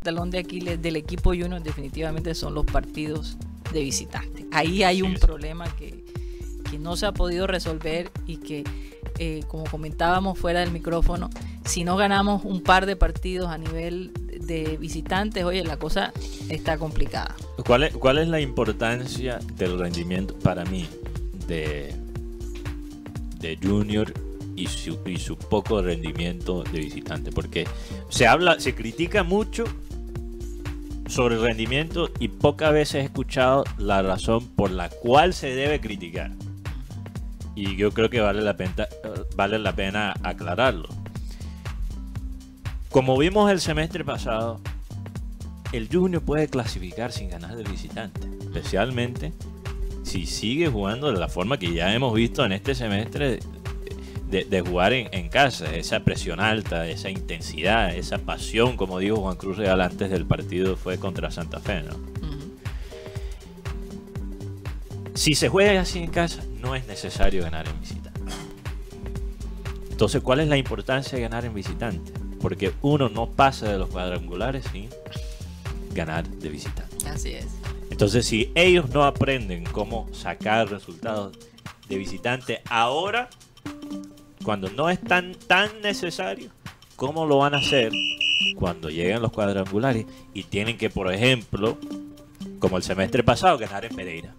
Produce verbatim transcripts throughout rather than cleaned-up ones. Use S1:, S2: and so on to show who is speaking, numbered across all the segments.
S1: talón de Aquiles del equipo Junior definitivamente son los partidos de visitante. Ahí hay un
S2: sí,
S1: problema que, que no se ha podido resolver y que, eh, como comentábamos fuera del micrófono, si no ganamos un par de partidos a nivel de visitantes, oye, la cosa está complicada.
S2: ¿Cuál es, cuál es la importancia del rendimiento para mí de, de Junior y su, y su poco rendimiento de visitante? Porque se habla, se critica mucho sobre el rendimiento y pocas veces he escuchado la razón por la cual se debe criticar. Y yo creo que vale la pena, vale la pena aclararlo. Como vimos el semestre pasado, el Junior puede clasificar sin ganar de visitante, especialmente si sigue jugando de la forma que ya hemos visto en este semestre de, de jugar en, en casa, esa presión alta, esa intensidad, esa pasión, como dijo Juan Cruz Real antes del partido, fue contra Santa Fe, ¿no? Uh-huh. Si se juega así en casa, no es necesario ganar en visitante. Entonces, ¿cuál es la importancia de ganar en visitante? Porque uno no pasa de los cuadrangulares sin ganar de visitante.
S1: Así es.
S2: Entonces, si ellos no aprenden cómo sacar resultados de visitante ahora, cuando no es tan, tan necesario, ¿cómo lo van a hacer cuando lleguen los cuadrangulares y tienen que, por ejemplo, como el semestre pasado, ganar en Pereira?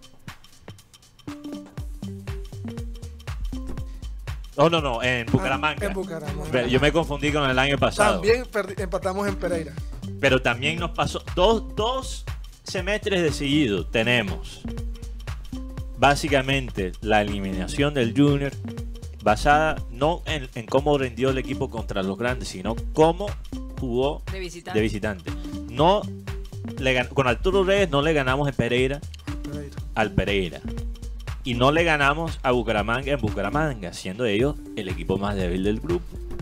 S2: Oh, no, no, en Bucaramanga.
S3: Ah, en Bucaramanga.
S2: Yo me confundí con el año pasado.
S3: También empatamos en Pereira.
S2: Pero también nos pasó dos, dos semestres de seguido. Tenemos básicamente la eliminación del Junior basada no en, en cómo rindió el equipo contra los grandes, sino cómo jugó
S1: de visitante.
S2: De visitante. No le, con Arturo Reyes no le ganamos en Pereira,
S3: Pereira
S2: al Pereira. Y no le ganamos a Bucaramanga en Bucaramanga, siendo ellos el equipo más débil del grupo.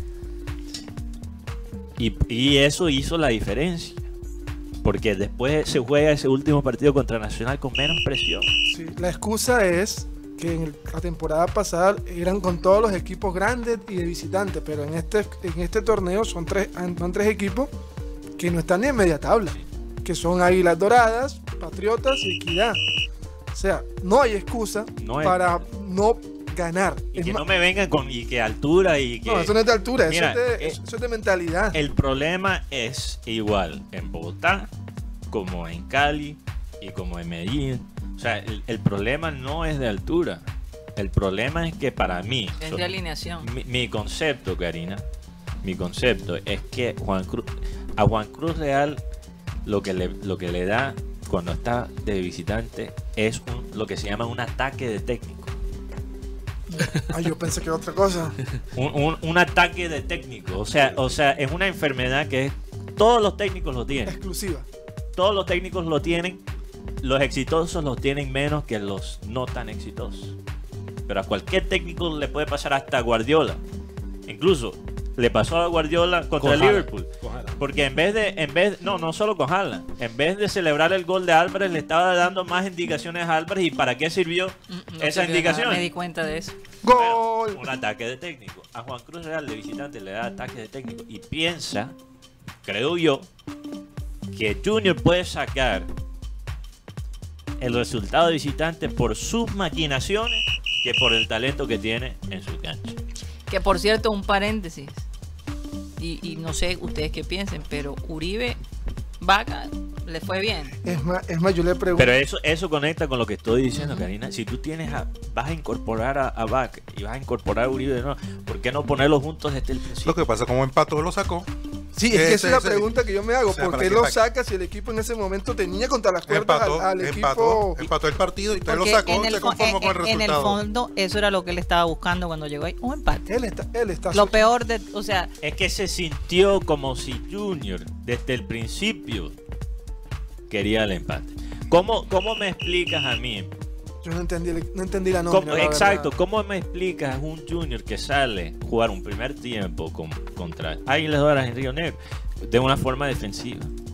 S2: Y, y eso hizo la diferencia. Porque después se juega ese último partido contra Nacional con menos presión.
S3: Sí, la excusa es que en la temporada pasada eran con todos los equipos grandes y de visitantes, pero en este, en este torneo son tres, son tres equipos que no están ni en media tabla, que son Águilas Doradas, Patriotas y Equidad. O sea, no hay excusa
S2: no hay...
S3: para no ganar.
S2: Y
S3: es
S2: que
S3: más...
S2: no me vengan con y que altura y que...
S3: No, eso no es de altura,
S2: Mira,
S3: eso, es de,
S2: eh,
S3: eso es de mentalidad.
S2: El problema es igual en Bogotá, como en Cali y como en Medellín. O sea, el, el problema no es de altura. El problema es que para mí...
S1: Es
S2: so,
S1: de alineación.
S2: Mi, mi concepto, Karina, mi concepto es que Juan Cruz, a Juan Cruz Real lo que le, lo que le da cuando está de visitante es un, lo que se llama un ataque de técnico.
S3: Ah, yo pensé que era otra cosa.
S2: un, un, un ataque de técnico. O sea, o sea, es una enfermedad que es, todos los técnicos lo tienen.
S3: Exclusiva.
S2: Todos los técnicos lo tienen. Los exitosos los tienen menos que los no tan exitosos. Pero a cualquier técnico le puede pasar, hasta a Guardiola. Incluso le pasó a Guardiola contra el Liverpool. Porque en vez de, en vez, no, no solo con Haaland, en vez de celebrar el gol de Álvarez, le estaba dando más indicaciones a Álvarez. ¿Y para qué sirvió
S1: no
S2: esa
S1: sirvió
S2: indicación?
S1: Nada, me di cuenta de eso.
S3: ¡Gol!
S2: Bueno, un ataque de técnico. A Juan Cruz Real de visitante le da ataque de técnico. Y piensa, creo yo, que Junior puede sacar el resultado de visitante por sus maquinaciones que por el talento que tiene en su cancha.
S1: Que por cierto, un paréntesis, y, y no sé ustedes qué piensen, pero Uribe Vaca le fue bien.
S3: Es más, es más, yo le pregunto.
S2: Pero eso, eso conecta con lo que estoy diciendo, Karina. Si tú tienes a, vas a incorporar a, a Vaca y vas a incorporar a Uribe de nuevo, ¿por qué no ponerlos juntos desde el principio?
S4: Lo que pasa, como empató, lo sacó.
S3: Sí, es que esa es la
S4: ese-
S3: pregunta que yo me hago.
S4: o sea,
S3: ¿Por
S4: para
S3: qué
S4: que-
S3: lo
S4: para que-
S3: saca si el equipo en ese momento tenía contra las cuerdas
S4: Empató,
S3: al, al
S4: empató,
S3: equipo?
S4: empató el partido y usted lo
S1: Porque
S4: sacó,
S1: en el,
S4: se
S1: fo-
S4: conformó
S1: en-
S4: con el
S1: en el
S4: resultado.
S1: fondo eso era lo que él estaba buscando cuando llegó ahí, un empate.
S3: Él está, él está
S1: Lo peor de, o sea,
S2: Es que se sintió como si Junior desde el principio quería el empate. ¿Cómo, cómo me explicas a mí?
S3: Yo no entendí, el- no entendí la
S2: ¿Cómo-
S3: nómina. la
S2: exacto,
S3: verdad.
S2: ¿cómo me explicas un Junior que sale a jugar un primer tiempo con, contra Águilas Doradas en Río Negro de una forma defensiva?